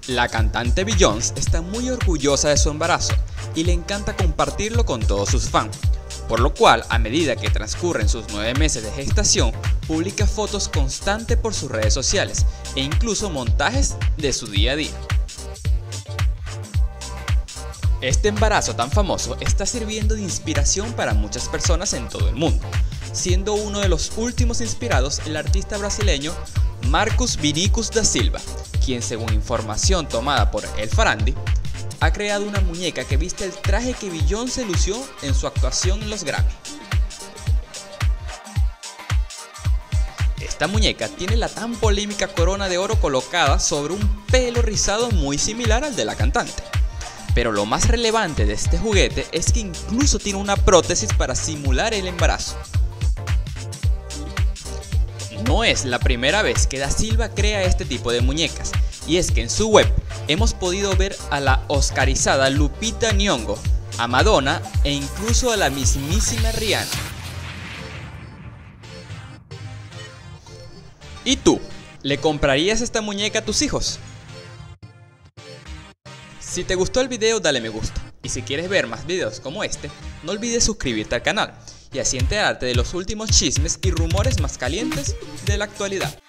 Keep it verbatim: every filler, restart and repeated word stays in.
La cantante Beyoncé está muy orgullosa de su embarazo y le encanta compartirlo con todos sus fans, por lo cual, a medida que transcurren sus nueve meses de gestación, publica fotos constantes por sus redes sociales e incluso montajes de su día a día. Este embarazo tan famoso está sirviendo de inspiración para muchas personas en todo el mundo, siendo uno de los últimos inspirados el artista brasileño Marcos Vinícius da Silva, quien, según información tomada por El Farandi, ha creado una muñeca que viste el traje que Beyoncé lució en su actuación en los Grammy. Esta muñeca tiene la tan polémica corona de oro colocada sobre un pelo rizado muy similar al de la cantante. Pero lo más relevante de este juguete es que incluso tiene una prótesis para simular el embarazo. No es la primera vez que Da Silva crea este tipo de muñecas, y es que en su web hemos podido ver a la oscarizada Lupita Nyong'o, a Madonna e incluso a la mismísima Rihanna. ¿Y tú? ¿Le comprarías esta muñeca a tus hijos? Si te gustó el video, dale me gusta, y si quieres ver más videos como este, no olvides suscribirte al canal y así enterarte de los últimos chismes y rumores más calientes de la actualidad.